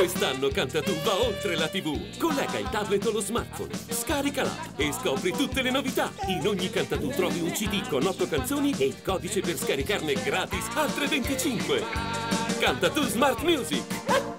Quest'anno Cantatu va oltre la TV. Collega il tablet o lo smartphone, scarica l'app e scopri tutte le novità. In ogni Cantatu trovi un CD con 8 canzoni e il codice per scaricarne gratis altre 25. Cantatu Smart Music.